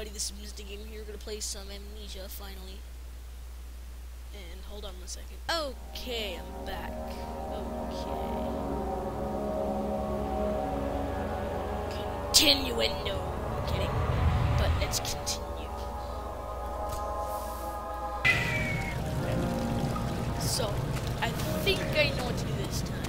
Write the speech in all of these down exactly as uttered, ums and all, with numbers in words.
everybody, this is Mister Game here. We're gonna play some Amnesia finally. And hold on one second. Okay, I'm back. Okay. Continuing. No, I'm kidding. But let's continue. So, I think I know what to do this time.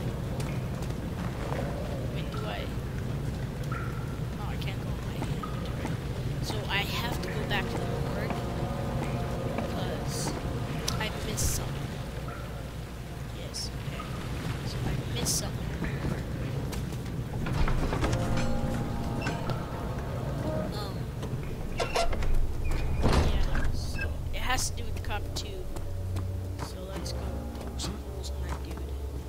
Wait, do I? Oh, I can't go on my hand. So I have to go back to the board because I missed something. Yes, okay. So I missed something. Um, yeah, so it has to do with the copper tube. So let's go poke some holes in that dude.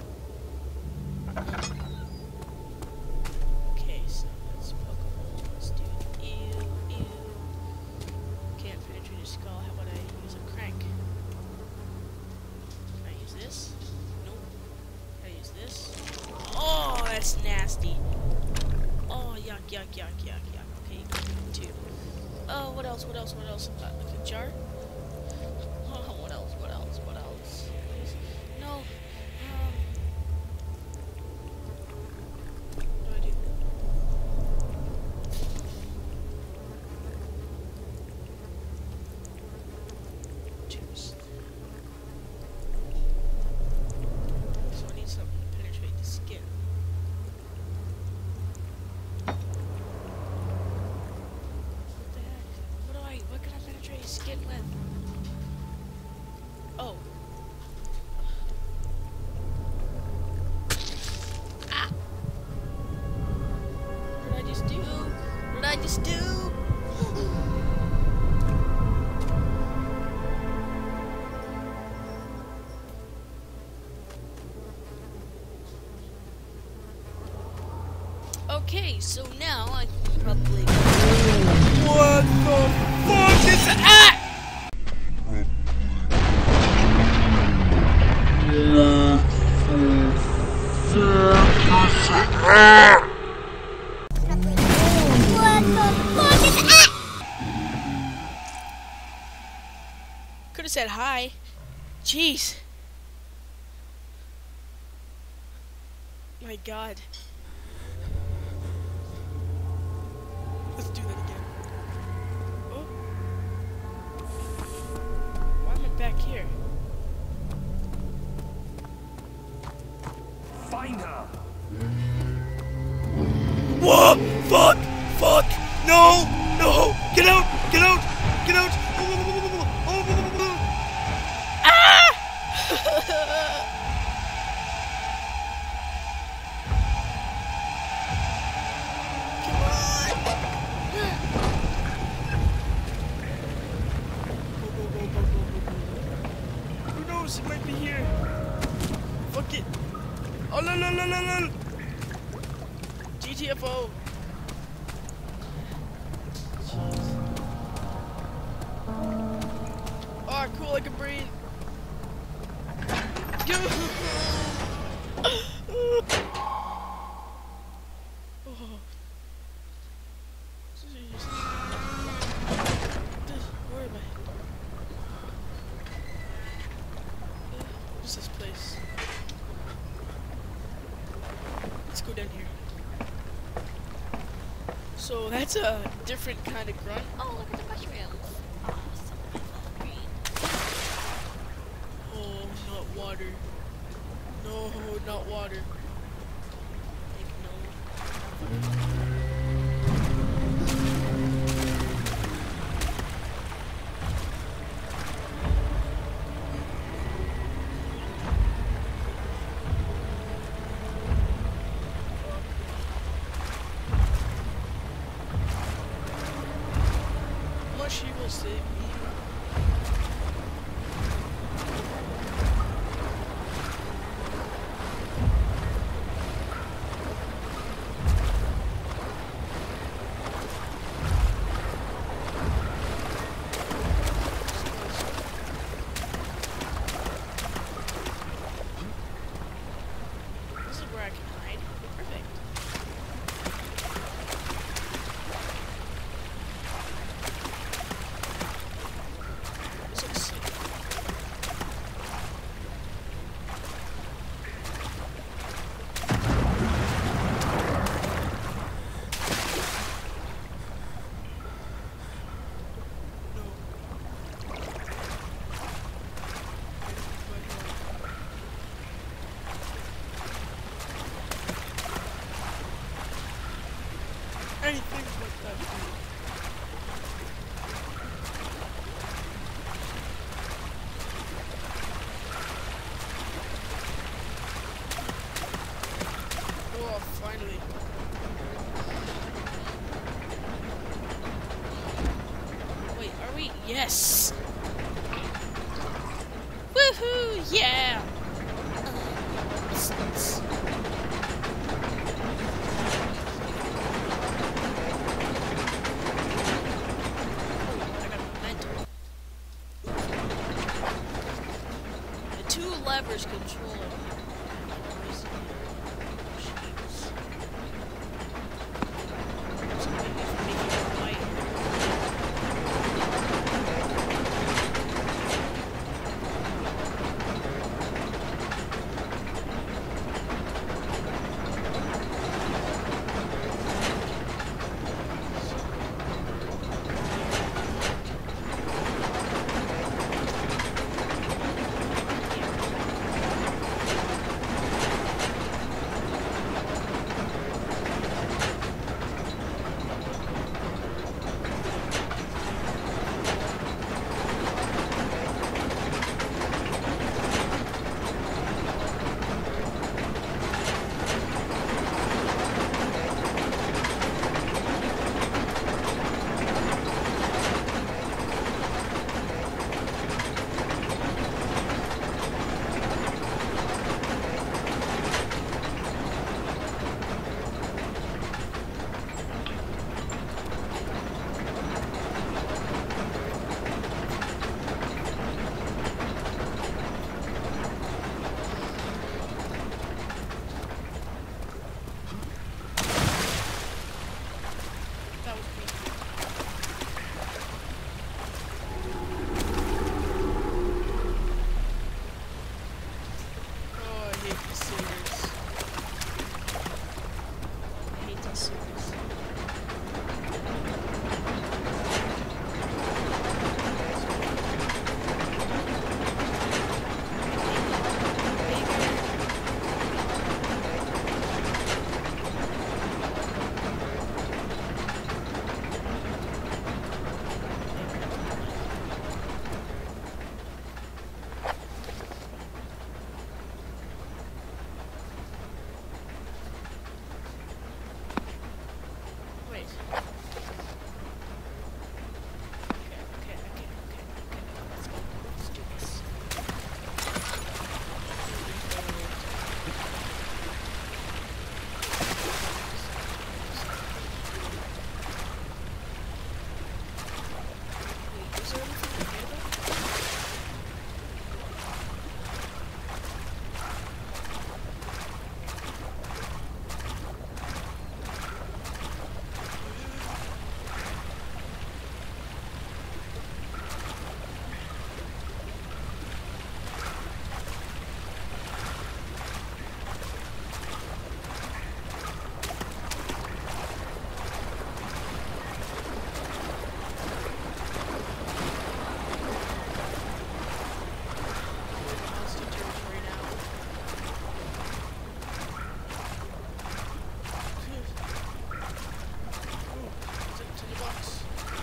Okay, so let's poke a hole. Let's do ew, ew. Can't penetrate his skull. How about I use a crank? Can I use this? Nope. Can I use this? Oh, that's nasty. Oh, yuck, yuck, yuck, yuck, yuck. Okay, two. Oh, what else? What else? What else? Uh, like a jar? Oh, what else? What else? What else? No. Um. What do I do? Tubes. So I need something to penetrate the skin. What the heck? What do I? What can I penetrate his skin with? Oh. Ah! What did I just do? What did I just do? Okay, so now I can probably. What the fuck is that? Could have said hi. Jeez. My God. Let's do that again. Oh. Why am I back here? Find her! Whoa! Fuck! Fuck! No! No! Get out! Get out! Get out! Ah! Come on! Go, go, go, go, go, go, go. Who knows? It might be here. Fuck it. Oh, no, no, no, no, no! G T F O! Jeez. Oh, cool, I can breathe! Go! Oh. Jeez. Where am I? What is this place? Let's go down here. So that's a different kind of grunt. Oh, look at the mushrooms. Oh, some beautiful green. Oh, not water. No, not water. Like, no. She will save me. This is where I can hide. Perfect. Anything but that food. Oh, finally. Wait, are we? Yes! Woohoo! Yeah! Uh, s- I got momentum. The two levers control it. So maybe if we make it right. That was me. Oh, I hate these scissors. I hate these scissors. Wait. Okay, okay, okay, okay, okay. Let's go. Let's do this. Wait, is there anything in here though? Monster territory now. Ooh, to, to the box.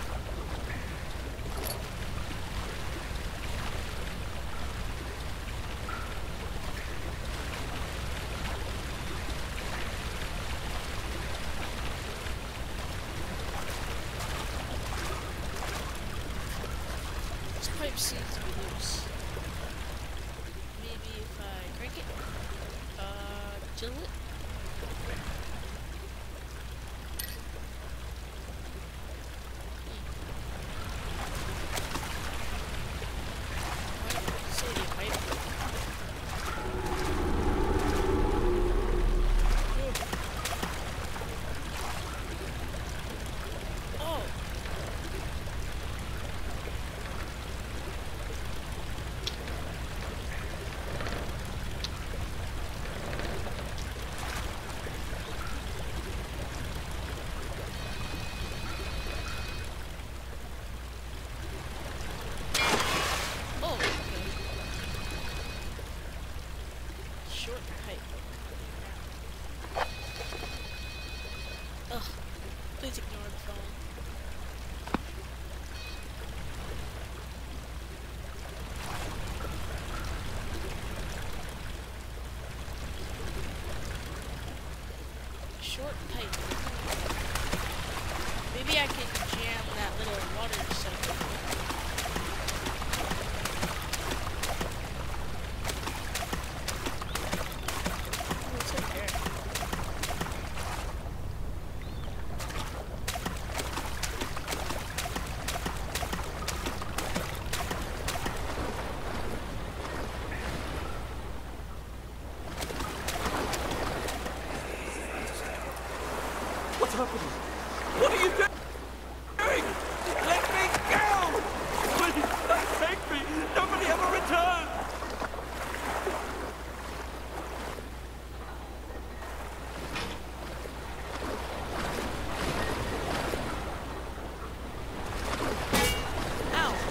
This pipe seems to be loose. Maybe if I crank it? Uh, jill it? Why don't I say the pipe? Oh! Oh, okay. Short pipe. Ugh. Please ignore the phone. Short pipe. Maybe I can jam that little water cycle. What's up there? What's happening? What are you doing? Let me go! Please, don't take me! Nobody ever returns! Ow!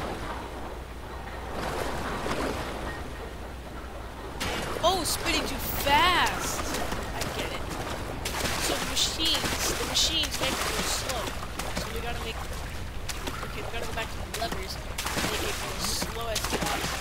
Oh, spinning too fast! I get it. So the machines, the machines make it go slow. So we gotta make, okay, we gotta go back to the levers and make it go as slow as possible.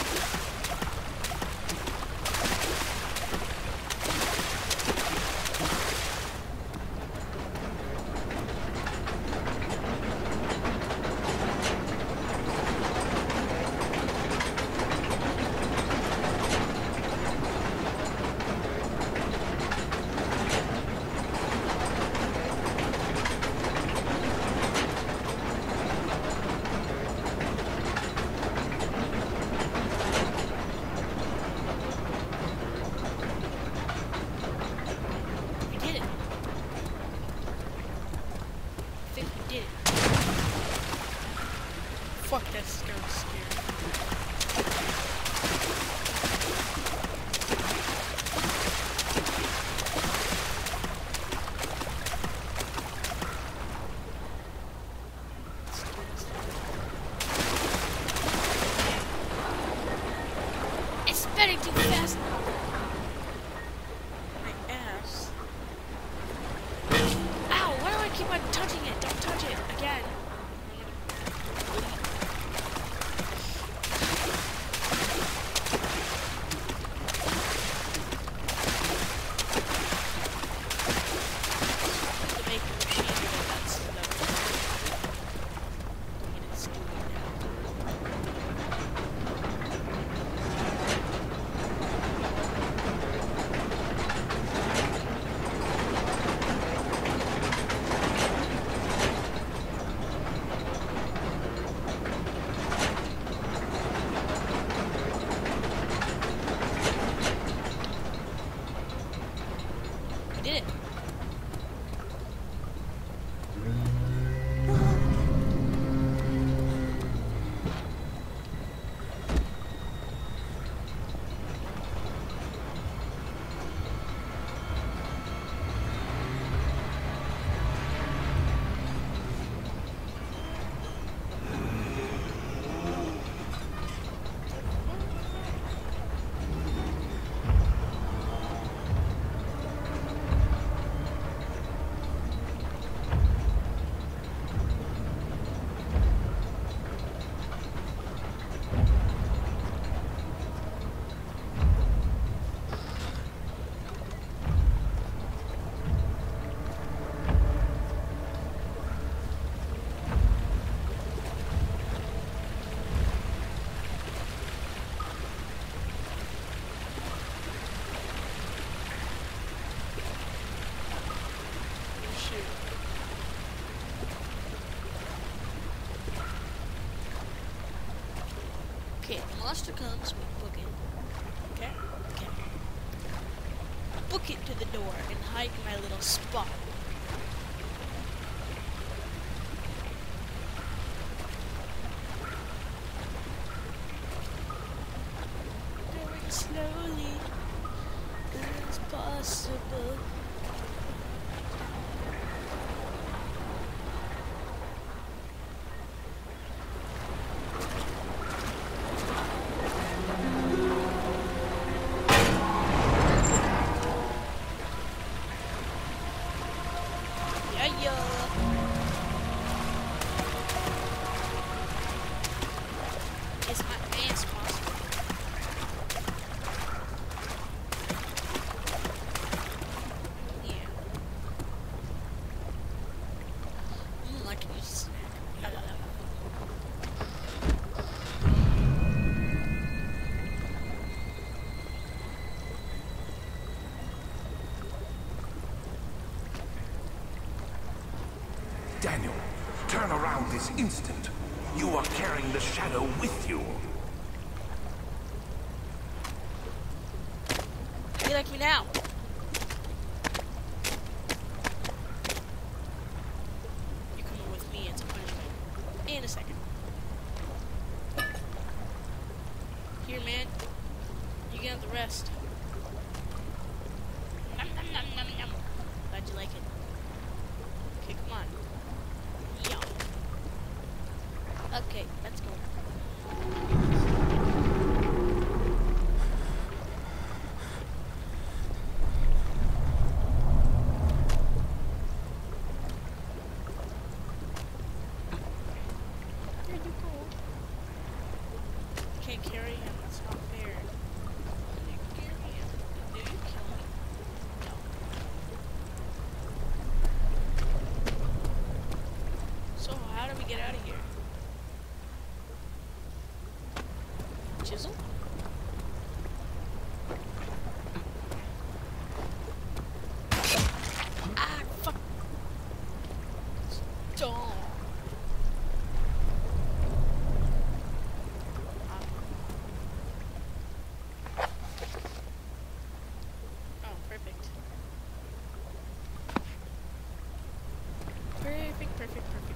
We did it. I think we did it. Fuck, that's scary, scary. It's spinning too fast. My ass. Ow, why do I keep on touching it? Don't touch it again. To make the machine go, that's the what it's doing now. We did it. Oh, shoot. Okay, the monster comes, we book it. Okay? Okay. Book it to the door and hide in my little spot. Going slowly as possible. ya. Is my ass possible? Yeah. Mm, I can use a snack. La, la, la, la. Daniel, turn around this instant. You are carrying the shadow with you. Be like me now. You're coming with me into punishment. In a second. Here, man. You get the rest. Nom, nom, nom, nom, nom. Glad you like it. Okay, come on. Yo. Okay, let's go. There you go. Can't carry him. That's not fair. Can you carry him? Do you kill me? No. So how do we get out of here? Chisel? Ah, fuck. Stop. Oh, perfect. Perfect, perfect, perfect, perfect.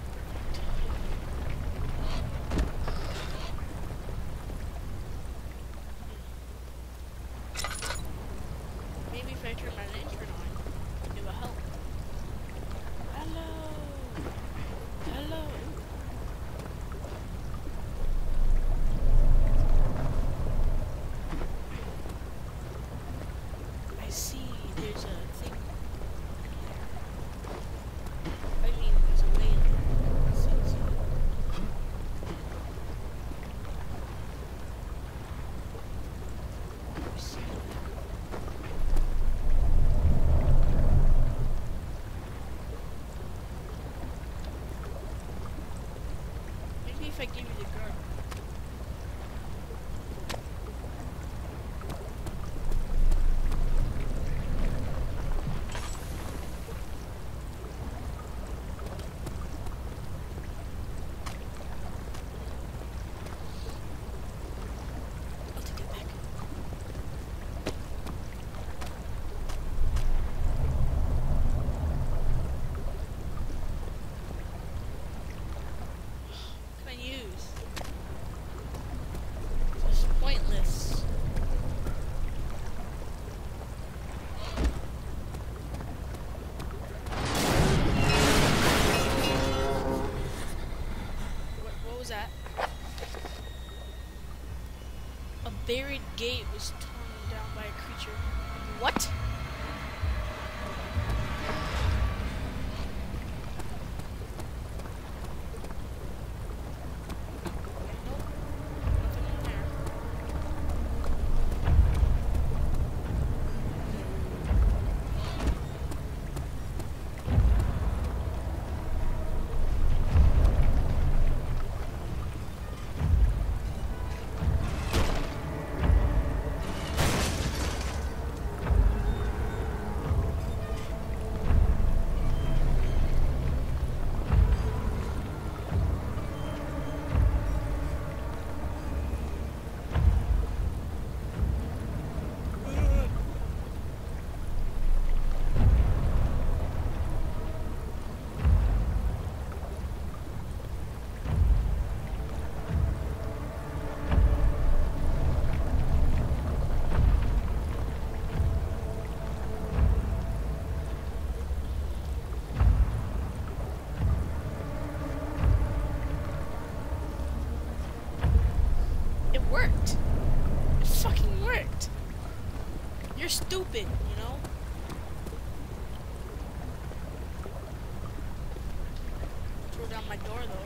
Maybe if I turn my lantern on, it will help. Hello! Hello! I see there's a thing there. I mean, there's a way there. I see, I see. I see. Maybe if I give you the girl. I'll take it back. What can I use? It's pointless. What, what was that? A buried gate was torn down by a creature. What? Nope. Nothing in there. It worked. It fucking worked. You're stupid, you know? down my door though.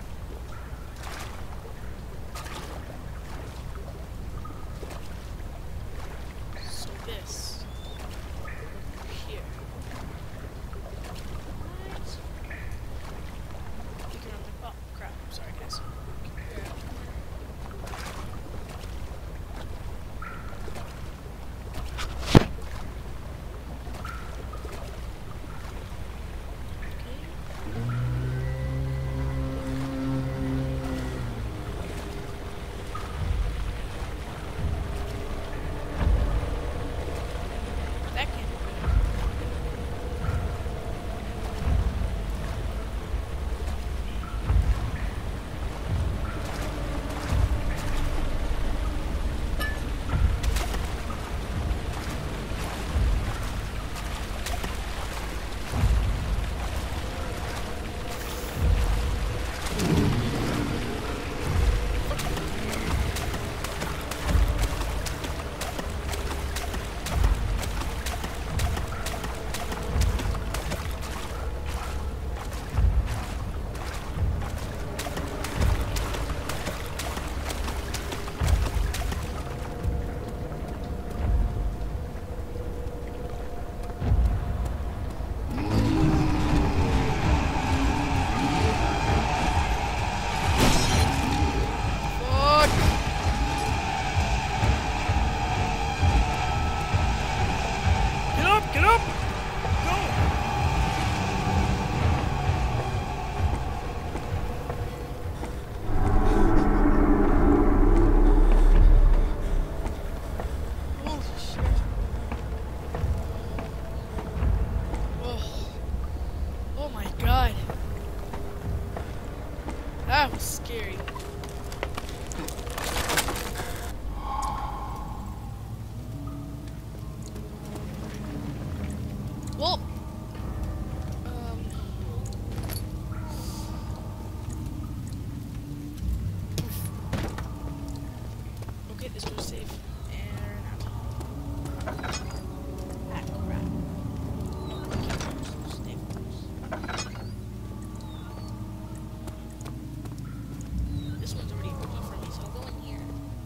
So this here. What? Peek around the- oh crap! Sorry guys. Peek around the corner. That can't be good. Fuck! Get up! Get up! Go! Holy shit. Oh. Oh my god. That was scary. Well, um, okay, this was safe. And ah, crap. No, I can't use those staples. This one's already working for me, so I'll go in here.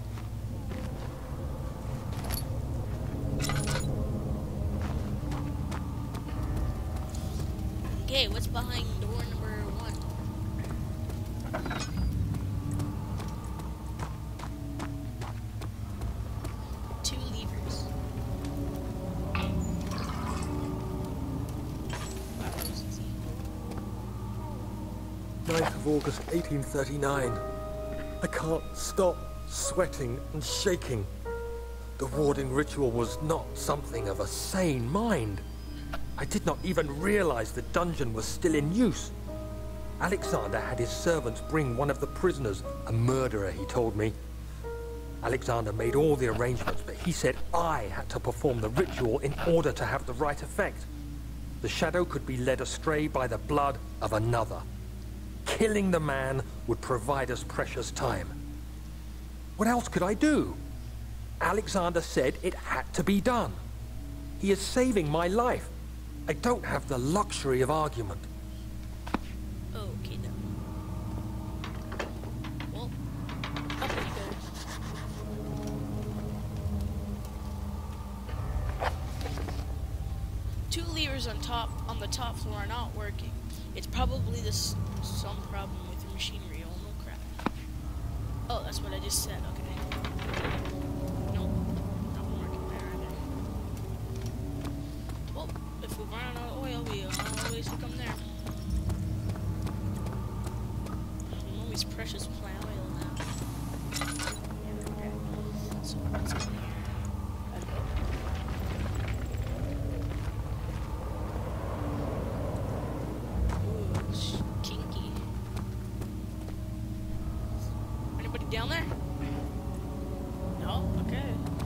Okay, what's behind door number one? Two levers. Wow, that was easy. ninth of August, eighteen thirty-nine. I can't stop sweating and shaking. The warding ritual was not something of a sane mind. I did not even realize the dungeon was still in use. Alexander had his servants bring one of the prisoners, a murderer, he told me. Alexander made all the arrangements, but he said I had to perform the ritual in order to have the right effect. The shadow could be led astray by the blood of another. Killing the man would provide us precious time. What else could I do? Alexander said it had to be done. He is saving my life. I don't have the luxury of argument. Okay then. Well, up we go. Two levers on top on the top floor are not working. It's probably this some problem with the machinery. Oh no crap. Oh, that's what I just said. Okay. Nope, not working there either. Well, if we run out of oil, we always come there. I'm always precious plant oil now. Yeah, okay. So what's in here? Ooh, sh- kinky. Anybody down there? No? Okay.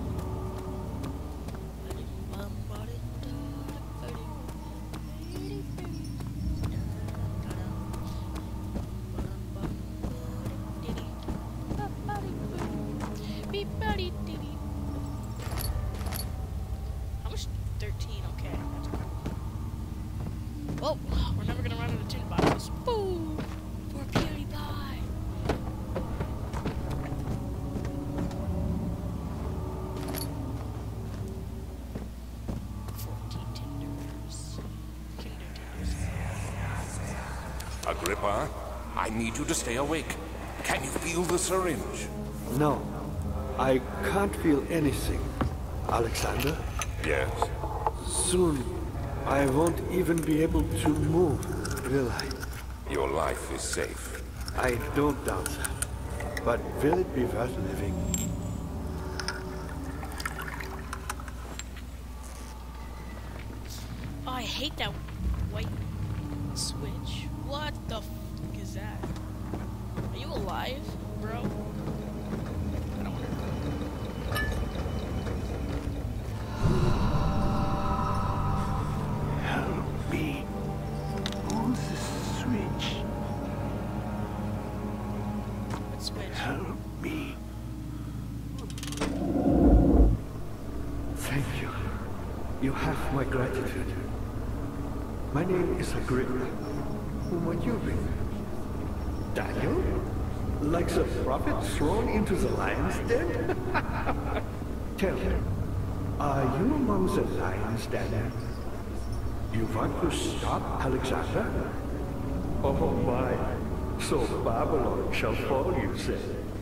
How much? thirteen, okay. That's okay. Well, we're never gonna run out of tin boxes. Boo! Four Agrippa, I need you to stay awake. Can you feel the syringe? No, I can't feel anything. Alexander? Yes. Soon, I won't even be able to move, will I? Your life is safe. I don't doubt that. But will it be worth living? Oh, I hate that white switch. What the f is that? Are you alive, bro? I don't want to. Help me. Who's the switch? What switch? Help me. Thank you. You have my gratitude. My name is Agrippa. Who might you be? Daniel? Like the prophet thrown into the lion's den? Tell me, are you among the lions, Daniel? You want to stop Alexander? Oh my, so Babylon shall fall, you say?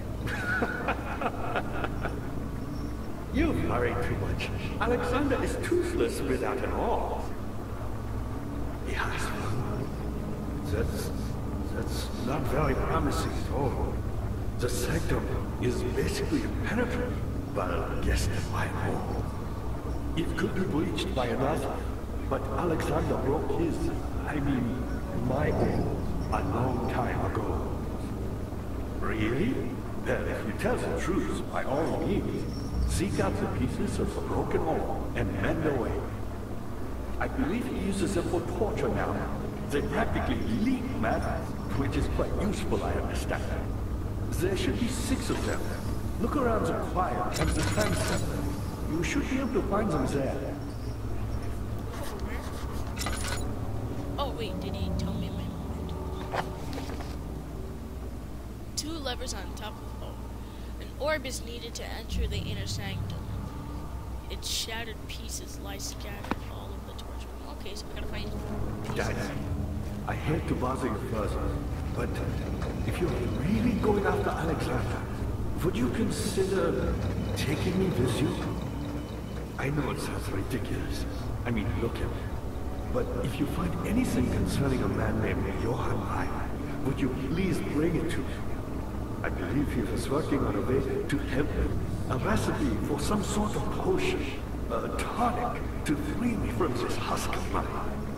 You worry too much. Alexander is toothless without an arm. Yes, that's, that's not very promising at all. The sanctum is basically impenetrable, but against my wall. It could be breached by another, but Alexander broke his, I mean, my wall, a long time ago. Really? Well, if you tell the truth, by all means, seek out the pieces of the broken wall and mend away. I believe he uses them for torture now. They practically leak matter, which is quite useful, I understand. There should be six of them. Look around the choir and the transept. You should be able to find them there. Oh wait, did he tell me my mind? Two levers on top of oh. An orb is needed to enter the inner sanctum. Its shattered pieces lie scattered all over the torch room. Okay, so we gotta find pieces. Dad, I hate to bother you further, but if you're really going after Alexander, would you consider taking me with you? I know it sounds ridiculous. I mean, look at me. But if you find anything concerning a man named Johann Reim, would you please bring it to me? I believe he was working on a way to help me. A recipe for some sort of potion, a tonic, to free me from this husk of mine.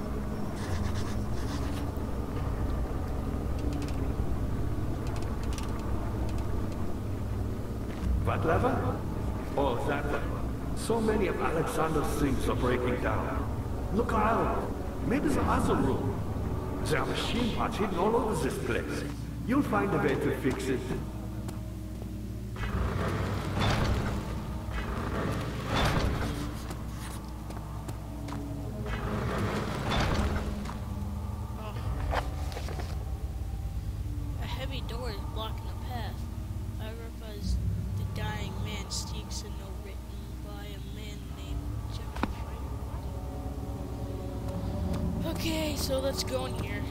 What lever? Oh, that one. So many of Alexander's things are breaking down. Look around. Maybe the other room. There are machine parts hidden all over this place. You'll find a way to fix it. A heavy door is blocking the path. Agrippa is the dying man seeks a note written by a man named Jeffrey. Okay, so let's go in here.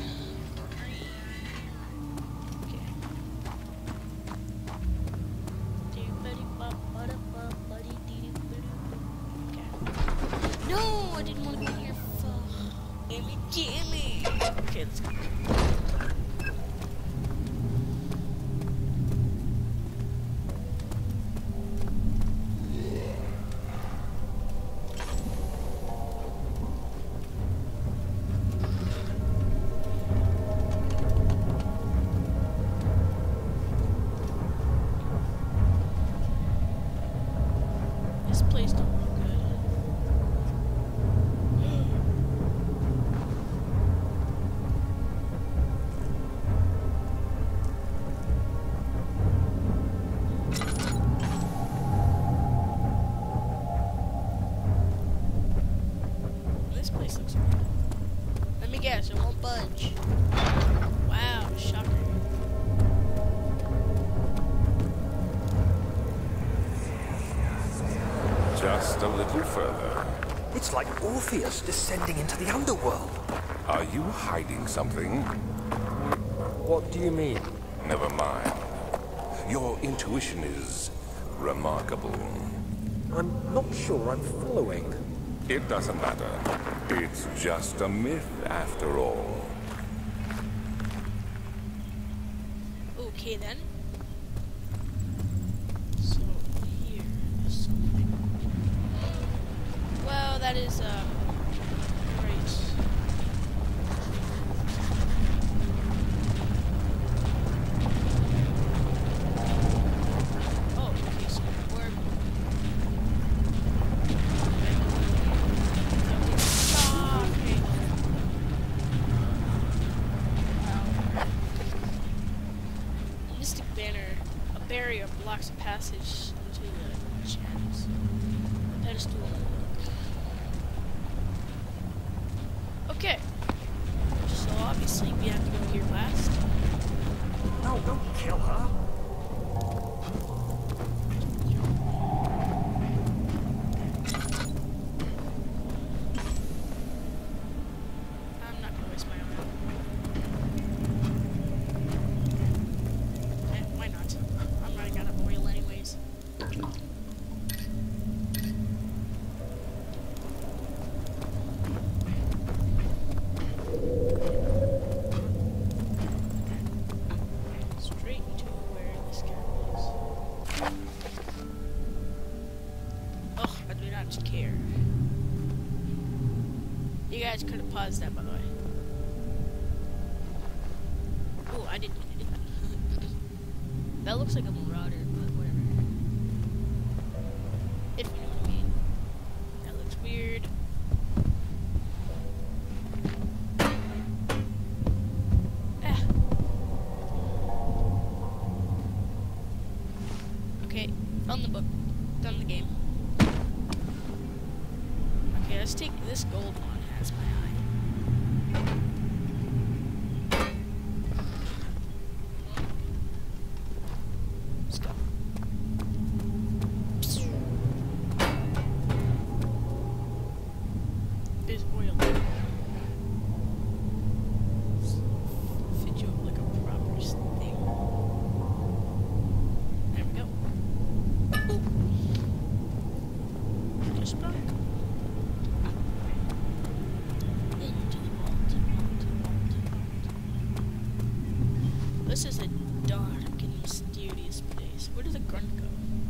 No, I didn't want to be here. Fuck. Gimme, gimme. Okay, let's go. This place don't look good. This place looks weird. Let me guess, it won't budge. Wow, shocker. Just a little further. It's like Orpheus descending into the underworld. Are you hiding something? What do you mean? Never mind. Your intuition is remarkable. I'm not sure I'm following. It doesn't matter. It's just a myth after all. Okay then. So here is something. Well, that is uh great. Oh, okay, so we're Ah, okay. Wow. Mystic banner. A barrier blocks a passage into the channels. Pedestal. Okay. So obviously we have to go here last. No, don't kill her. I'm not gonna waste my own. Eh, why not? I'm running out of oil anyways. Straight to where this guy is. Ugh, I do not care. You guys could have paused that, by the way. Oh, I didn't mean to do that. That looks like a marauder, but whatever. If you know what I mean. That looks weird. Ah. Okay, on the book. Done the game. Okay, let's take this gold one as my eye. Let's go. There's oil. Fit you up like a proper thing. There we go. Boop. Just broke. Into the vault, vault, vault, vault. This is a dark and mysterious place. Where did the grunt go?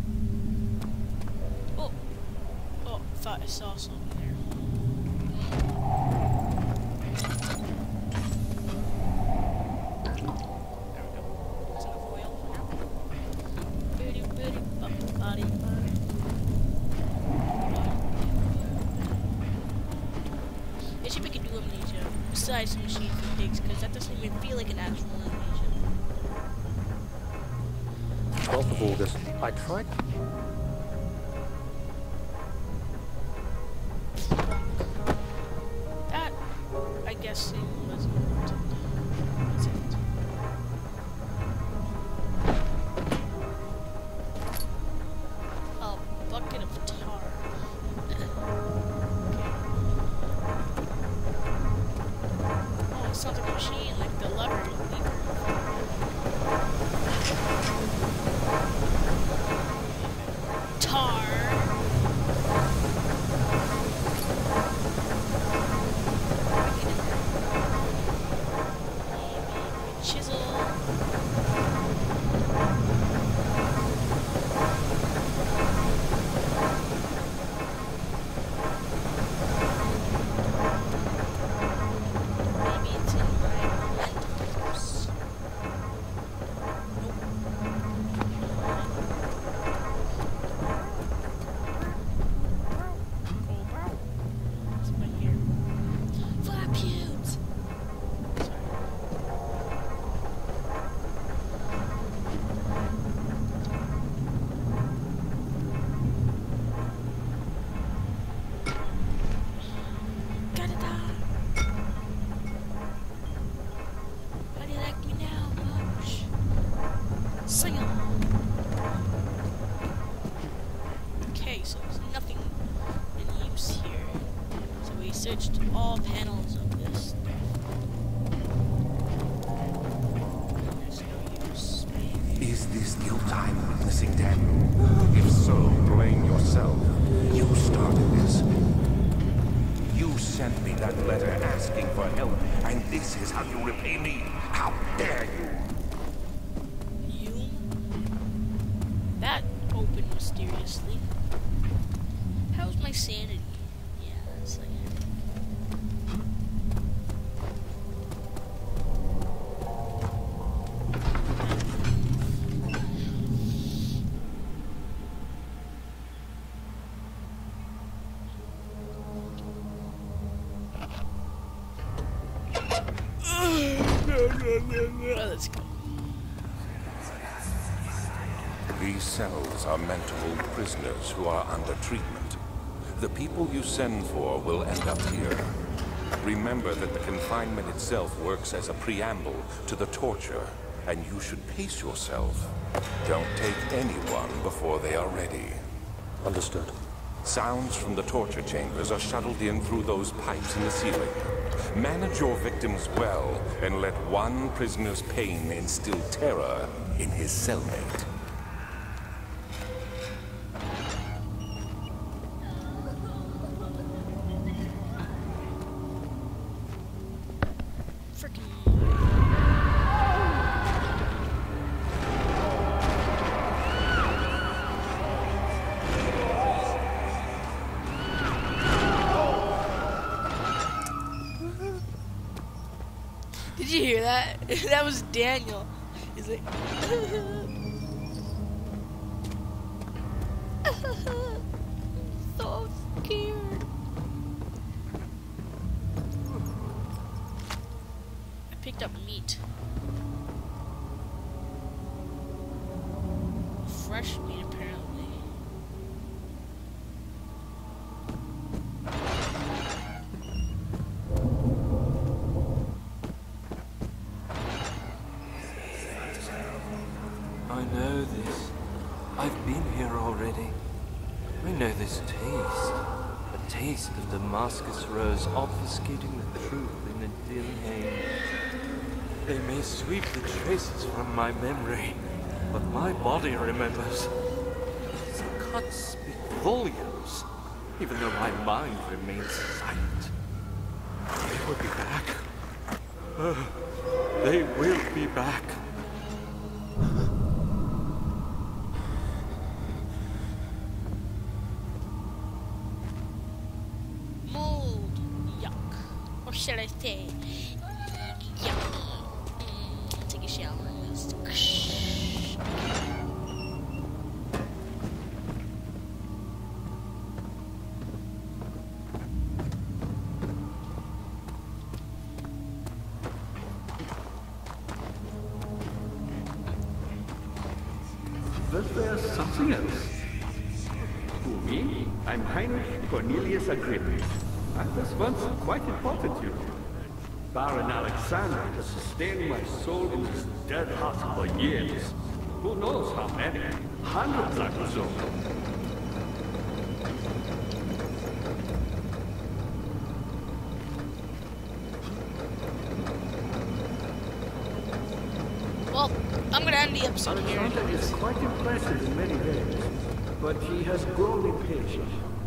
Oh! Oh, I thought I saw something there. There we go. That's enough oil for now. Booty, booty, bum, body, body. They should make a new amnesia besides the machine for pigs, because that doesn't even feel like an actual amnesia. twelfth of August. I tried. That, I guess, it was important. Was it? A bucket of tar. Okay. Oh, it sounds like a machine, like the lever lever. this guilt I'm witnessing, Daniel? If so, blame yourself. You started this. You sent me that letter asking for help, and this is how you repay me? How dare you? You? That opened mysteriously. How's my sanity? Yeah, that's like... Let's go. These cells are meant to hold prisoners who are under treatment. The people you send for will end up here. Remember that the confinement itself works as a preamble to the torture, and you should pace yourself. Don't take anyone before they are ready. Understood. Sounds from the torture chambers are shuttled in through those pipes in the ceiling. Manage your victims well, and let one prisoner's pain instill terror in his cellmate. Did you hear that? That was Daniel. He's like... I'm so scared. I picked up meat. Fresh meat, apparently. I know this. I've been here already. I know this taste. A taste of Damascus rose obfuscating the truth in a dim haze. They may sweep the traces from my memory, but my body remembers. These cuts speak volumes, even though my mind remains silent. They will be back. Uh, they will be back. Or should I say, yummy. Mm, take a shower and just... But there's something else. Who, me? I'm Heinrich Cornelius Agrippa. I was once quite important to you. Baron Alexander has sustained my soul in this dead hut for years. Who knows how many? Hundreds, I presume. Well, I'm gonna end the episode here. Alexander is quite impressive in many ways, but he has grown impatient.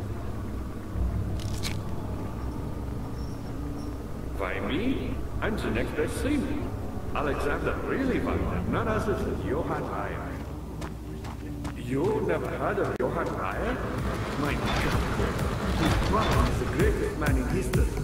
By me? I'm the next best thing. Alexander really wanted none other than Johann Reyer. You never heard of Johann Reyer? My God, he probably is the greatest man in history.